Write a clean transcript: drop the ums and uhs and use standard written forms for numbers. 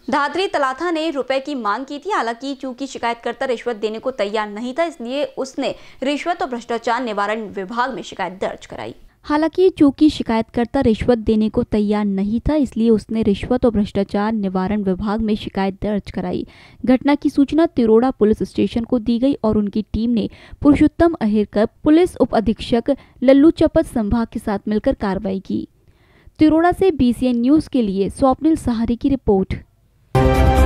धात्री तलाथा ने रुपए की मांग की थी। हालांकि चूंकि शिकायतकर्ता रिश्वत देने को तैयार नहीं था, इसलिए उसने रिश्वत और भ्रष्टाचार निवारण विभाग में शिकायत दर्ज कराई। हालांकि चूंकि शिकायतकर्ता रिश्वत देने को तैयार नहीं था, इसलिए उसने रिश्वत और भ्रष्टाचार निवारण विभाग में शिकायत दर्ज कराई। घटना की सूचना तिरोड़ा पुलिस स्टेशन को दी गई और उनकी टीम ने पुरुषोत्तम अहिरकर, पुलिस उप अधीक्षक लल्लू चपत संभाग के साथ मिलकर कार्रवाई की। तिरोड़ा से BCN न्यूज के लिए स्वप्निल सहारे की रिपोर्ट।